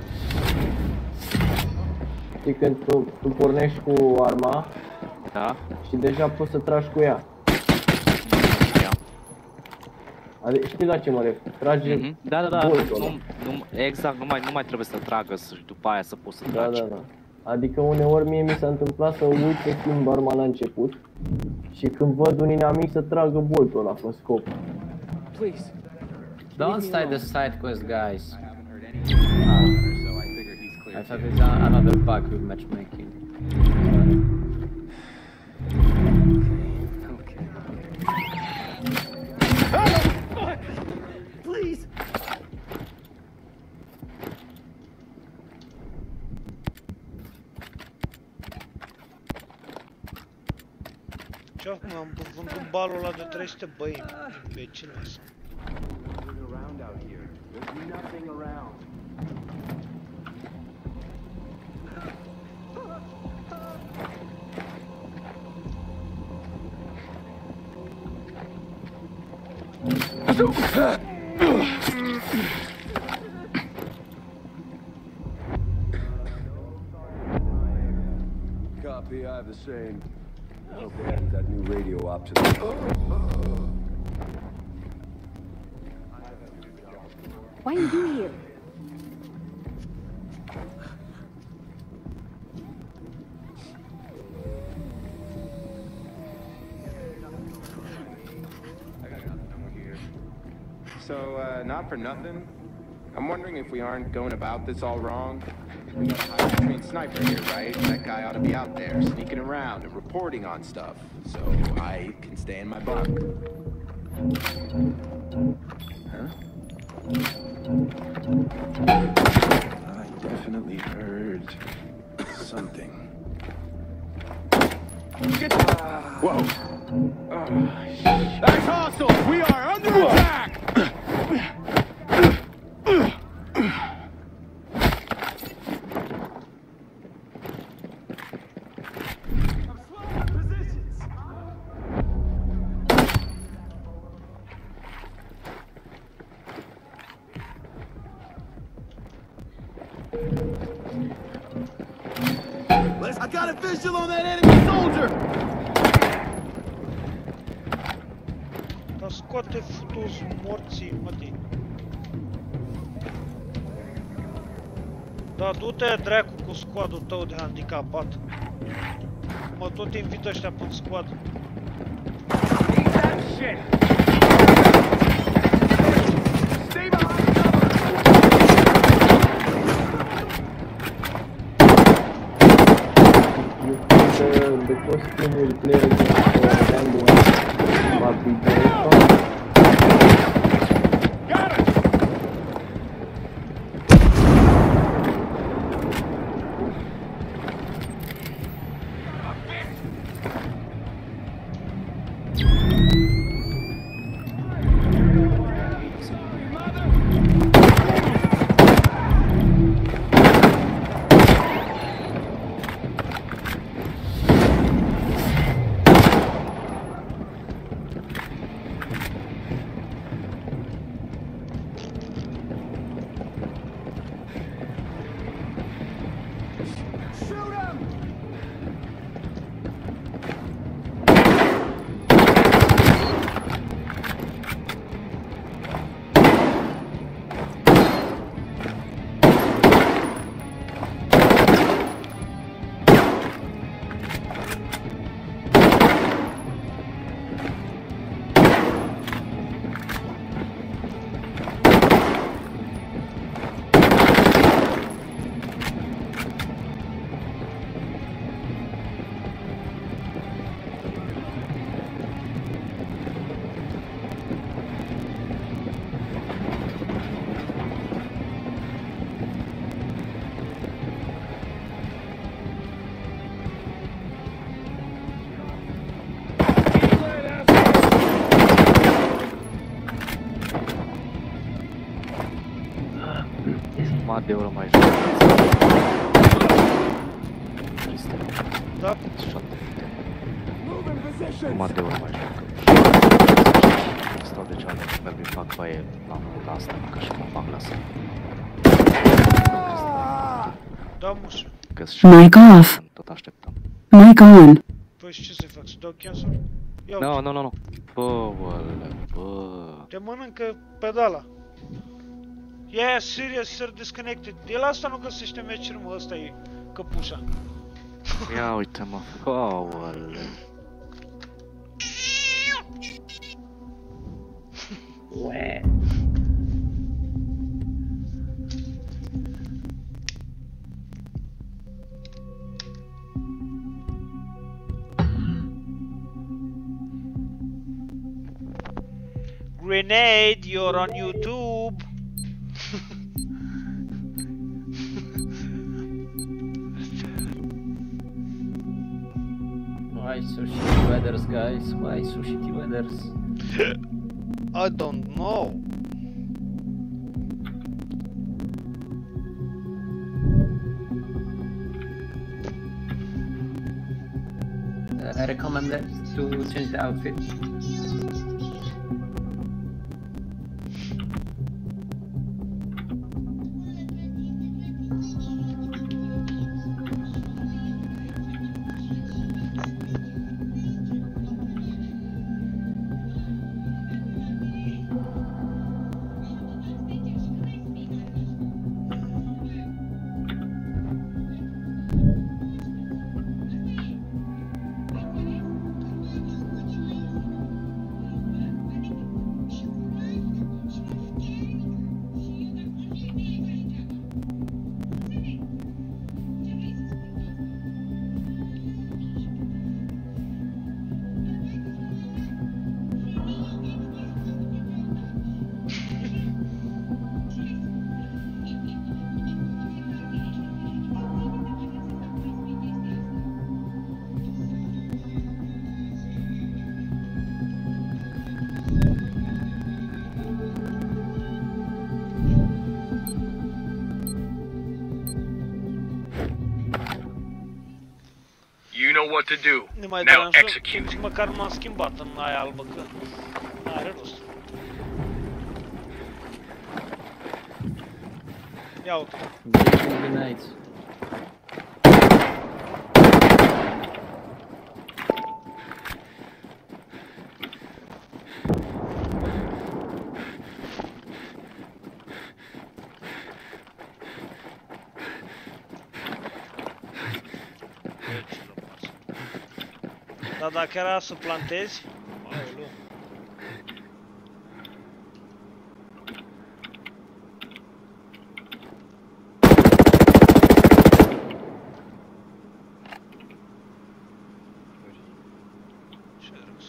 Știi când tu, tu pornești cu arma Da. și deja poți să tragi cu ea. Ia. Adică știi la ce mă refer? Trage Mhm. Da, da, da. boltul ăla. Nu, nu, exact, nu mai, nu mai trebuie să tragă și după aia să poți să Da, tragi. da, da. Adică uneori mie mi s-a întâmplat să uit să schimb arma la început și când văd un inamic să tragă boltul ăla cu scop. Please. Don't start the side quest, guys. I haven't heard anything Ah. about her, so I figured he's clear. I thought it's a- another bug with matchmaking. Sorry. Please. Ce acum am vândut balul ăla de trei sute, băi, imbecil ăsta. Around out here. There's nothing around. Copy, I have the same. I hope they added that new radio op to the... Why are you here? So, uh, not for nothing, I'm wondering if we aren't going about this all wrong. We got a highly trained sniper here, right? That guy ought to be out there, sneaking around and reporting on stuff, so I can stay in my bunk. Huh? I definitely heard something. Get Whoa! That's hostile! We are under attack! I got a visual on that enemy soldier! scoate futus morții, mătii. Da, du-te dracu cu squadul tău de handicapat. Mă tot invită ăștia pe-n squad. The, the costume will play against the random might be very fun. De euro mai joc. Da. Numai de euro mai joc. Stau de cealaltă și merg îi fac baie la mult asta, că și mă fac la să. Da, muș. Mic off. Tot așteptăm. Mic on. Păi și ce să fac? Să dau cancel? Nu, nu, nu, nu. Bă, băle, bă. Te mănâncă pedala. Yeah, serious, sir, disconnected. El asta nu găsește meciuri, mă, ăsta e căpușa. Ia uite, mă, aoleu. Ue. Grenade, you're on YouTube. Why so shitty weathers, guys? Why so shitty weathers? I don't know. Uh, I recommend that to change the outfit. You know what to do. Ne mai Now deranjăm. execute. Nici măcar nu m-am schimbat în aia albă, că n-are rost. Ia uite. Good night. Dar dacă era să plantezi... Aoleu. Ce râs.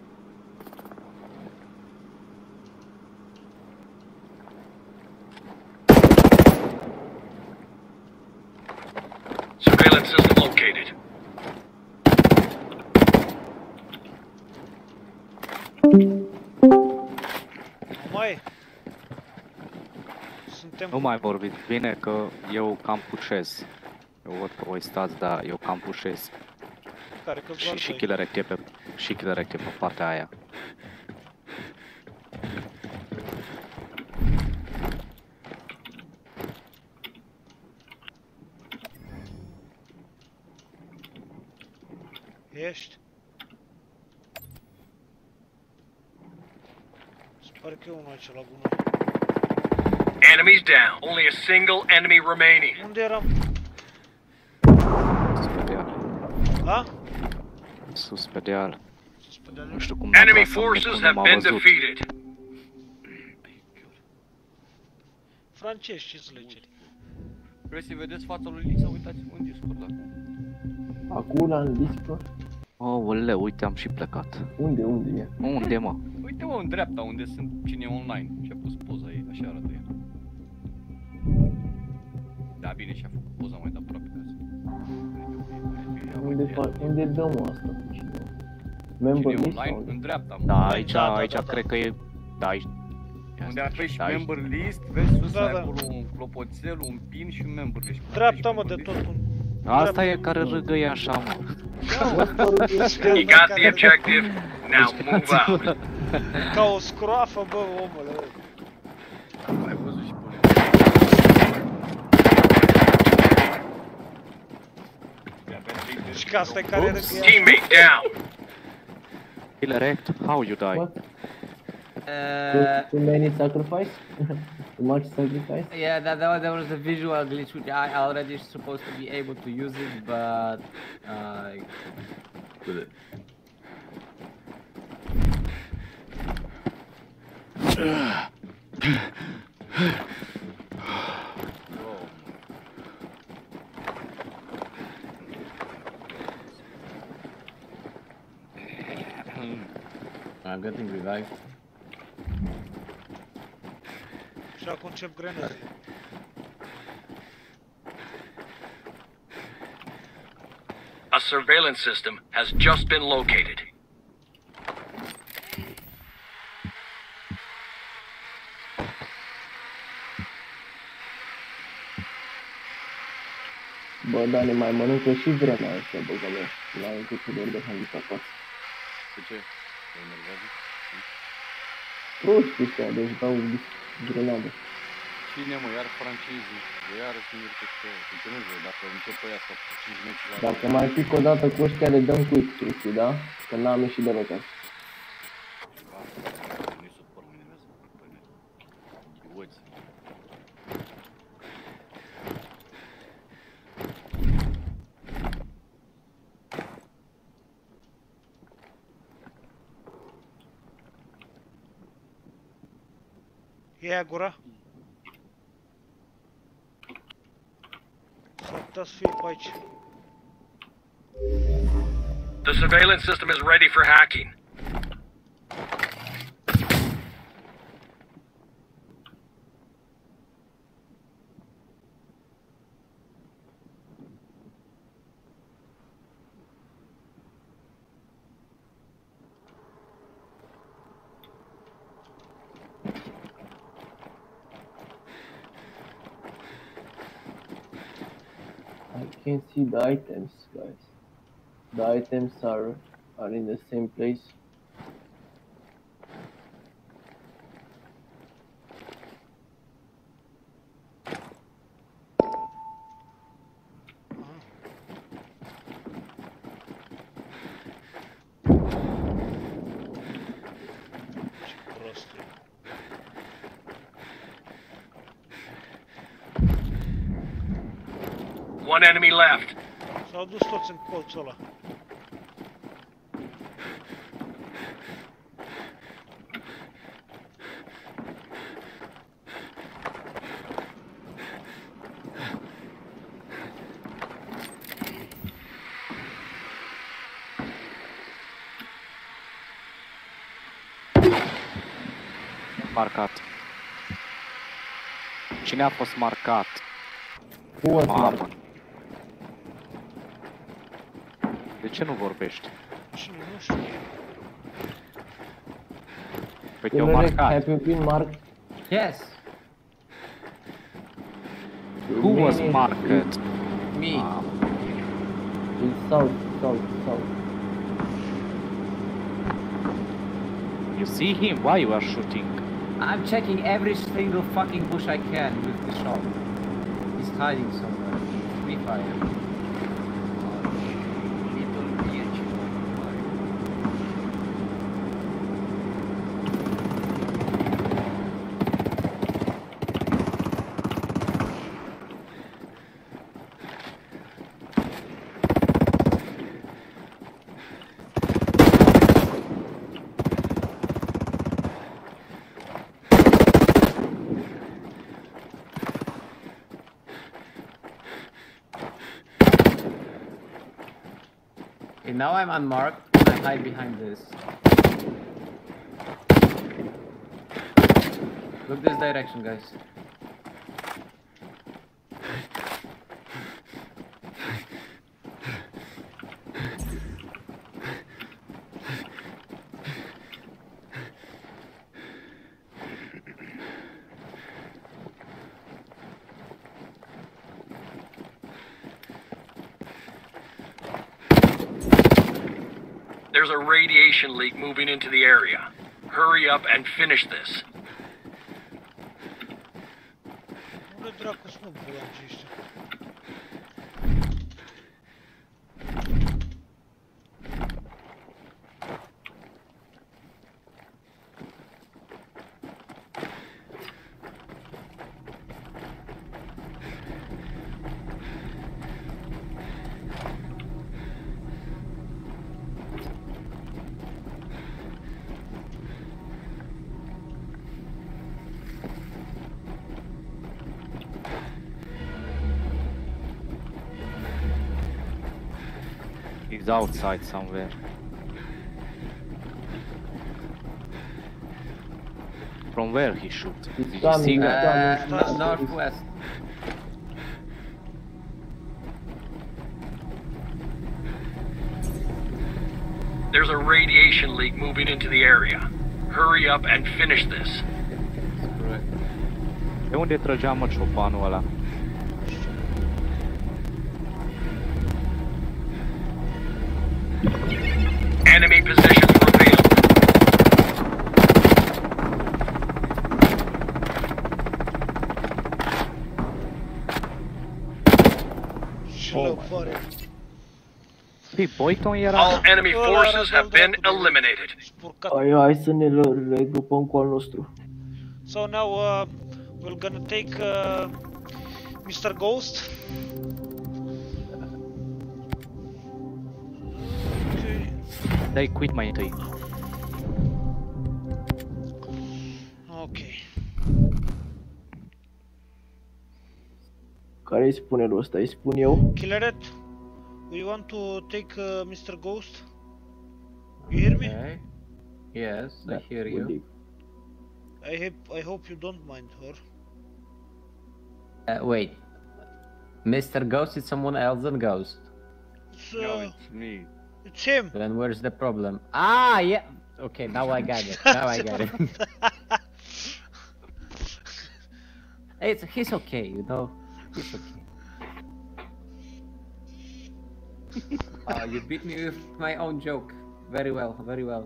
Surveillance system located. Mai. Suntem... Nu mai vorbiți bine că eu cam pușez. Eu văd că voi stați, dar eu cam pușez. Care că Și, și killer active pe, și killer active pe partea aia. Ești? Se pare că e unul aici la gunoi. Enemies down. Only a single enemy remaining. Unde eram? Sus pe deal. Ha? Sus pe deal. Sus pe deal. Nu știu cum Enemy n-am forces nu have m-a been văzut. defeated. Francezi, ce-ți le ceri? Vreți să vedeți fața lui Lisa? Uitați-vă în Discord acum. Acum în Discord? Aoleu, uite, am și plecat. Unde, unde e? Unde, mă? Uite mă, în dreapta, unde sunt cine e online. Și-a pus poza ei, așa arată ea. Da, bine, și-a făcut poza mai de aproape ca să... Unde, fa- unde dăm asta? Cine Member e list? online? Sau? În dreapta, mă. Da, aici, da, da, aici da, da. cred că e... Da, aici... Unde apeși Da, aici. member list, vezi sus, Da, ai da. acolo un clopoțel, un pin și un member list. Dreapta, mă, de tot. Un... Asta e care râgăie așa, mă. You got the objective. Now move out. Ca o scroafă, bă, omule. Ai văzut și pune. Și că asta e care râgăie. Teammate down. Killer act, how you die? What? Uh, Too many sacrifice? Too much sacrifice? yeah, that, that, was, that was a visual glitch which I already supposed to be able to use it, but uh, I'm getting revived. Și acum încep grenade. A surveillance system has just been located. Bă, dar ne mai mănâncă și vremea asta, bă, că nu, la începutul de handicapat. De ce? Te enervează? Proști ăștia, deci dau grenade. Cine mă, iar francezii, de iară să mirte că... Uite, nu știu, dacă încep pe ea să cinci meci la... Dacă mai pic o dată cu ăștia, le dăm quick chestii, da? Că n-am ieșit deloc asta. Nu-i supăr, mă enervează pe mine. Idioți. E aia gura? S-ar putea să fie pe aici. The surveillance system is ready for hacking. I can see the items, guys. The items are are in the same place. Ce prost e. One enemy left. S-au dus toți în colțul ăla. marcat? Cine a fost marcat? Who was Mamă. marked? De ce nu vorbești? Cine nu știu. Păi te-au Generic, marcat. have you been marked? Yes, Who was Many- marked? me. It's south, south, south. You see him? Why you are shooting? I'm checking every single fucking bush I can with the shot. He's hiding somewhere. Free fire. Little bitch. Okay, now I'm unmarked and I hide behind this. Look this direction, guys. There's a radiation leak moving into the area. Hurry up and finish this. Unde dracu sunt bulancii ăștia? He's outside somewhere. From where he shoot? Did you coming, see uh, that? Uh, no- northwest. There's a radiation leak moving into the area. Hurry up and finish this. De unde trăgea mă ciopanul ăla? Enemy positions revealed. Ce l-au pare? Păi, Boyton era... All enemy forces have been eliminated. Spurcat. Hai, hai să ne le- regrupăm cu al nostru. So now uh, we're gonna take uh, mister Ghost. Okay. Dai quit mai întâi. Okay. Care îi spune ăsta? Îi spun eu? Killeret, we want to take uh, mister Ghost. You hear me? Okay. Yes, I Da, hear good you. dig. I hope I hope you don't mind her. Uh, wait. Mister Ghost is someone else than Ghost. It's, No, uh, it's me. it's him. Then where's the problem? Ah, yeah. Okay, now I got it. Now I got it. It's he's okay, you know. He's okay. Uh, you beat me with my own joke. Very well, very well.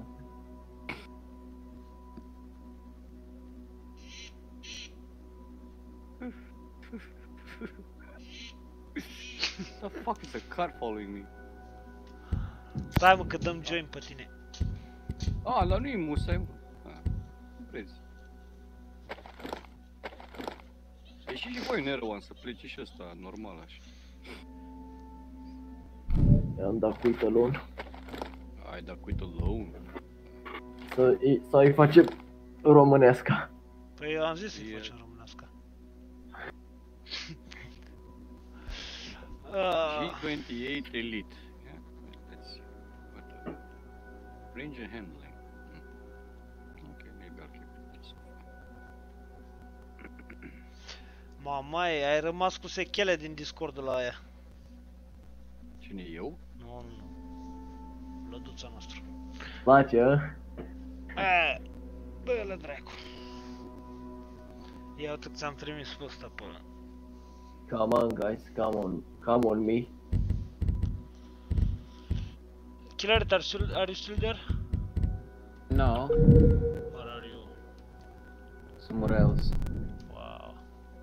The fuck is a car following me? Stai mă că dăm join pe tine. Ah, dar nu-i musai, mă. Ah, nu vrezi. Ieși și voi în R unu să plece și ăsta, normal așa. I-am dat quit alone. Ai dat quit alone. Să, să îi facem românească. Păi eu am zis să-i facem românească. G uh, douăzeci și opt Elite. Yeah, let's see. What the... Range and handling. Hmm. Okay, maybe I'll keep it this. Mamaie, ai rămas cu sechele din Discord-ul la aia. Cine eu? Nu, nu, nu. Lăduța noastră. Place, a? Aia, dă-le dracu. Ia uite că ți-am trimis pe ăsta pe ăla. Come on, guys, come on, come on me. Killer, are, still, are you still there? No, Where are you? somewhere else. Wow.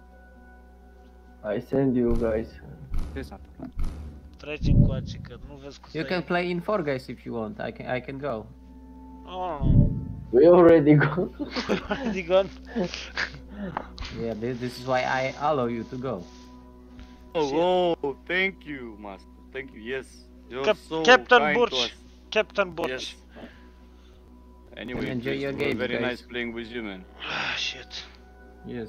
I send you guys. Ce s-a întâmplat? Treci încoace, că nu vezi cu You can play in four guys if you want. I can I can go. Oh, no. We already go. Already gone? Yeah, this, this is why I allow you to go. Oh, oh, thank you, master. Thank you. Yes, you're Cap so Captain kind to Burch. us. Captain Burch. Yes. Anyway, Enjoy it your was game, very guys. nice playing with you, man. Ah, shit. Yes.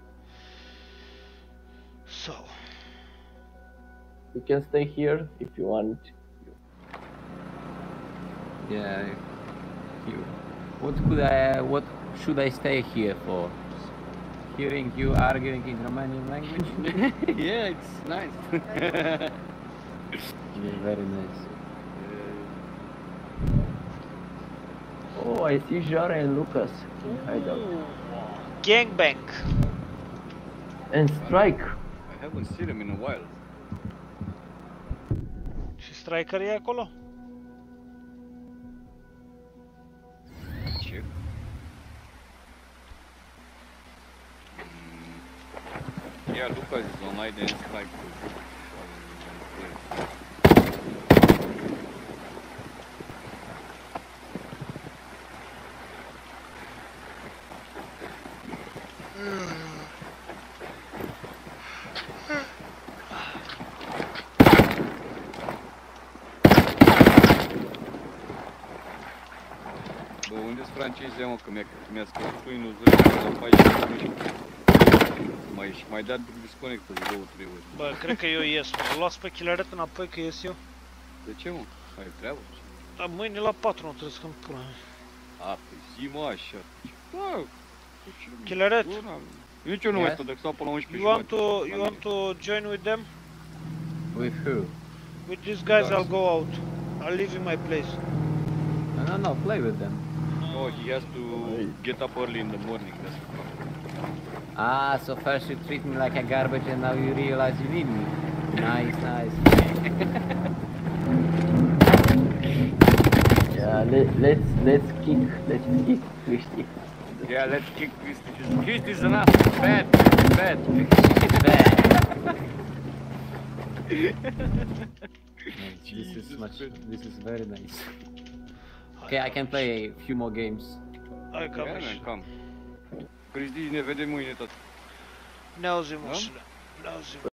So. You can stay here if you want. Yeah. You. What could I? What should I stay here for? Hearing you arguing in Romanian language? Yeah, it's nice. Yeah, very nice. Oh, I see Jara and Lucas in hideout. Gangbang. And Strike. I haven't seen him in a while. Și Striker e acolo? Ce? Mm. Yeah, Lucas is online and Strike. Bă, unde-s francezia, mă, că mi-a mi scăzut Windows la paisprezece minute. Mai, și mai dat disconnect de două, trei ori. Bă, cred că eu ies, mă. O las pe Killeret înapoi că ies eu. De ce, mă? Ai treabă? Dar mâine la patru nu trebuie să când pula mea. A, păi zi, mă, așa. Bă, Killeret. Nici eu nu mai Yes? stau, dacă stau până la unsprezece You want jumate. to you want to join with them? With who? With these guys Guys. I'll go out. I'll leave in my place. No, no, no. Play with them. Oh, he has to get up early in the morning, that's the problem. Ah, so first you treat me like a garbage and now you realize you need me. Nice, nice. Yeah, let, let's let's kick, let's kick Christy. Yeah, let's kick Christy. Christy's enough. Bad, bad. Bad. This is Jesus much. Christ. This is very nice. Okay, I can play a few more games. Hai că Yeah, man, come. Cristi, ne vedem mâine tot. ne auzim, Da? ușile. Ne auzim.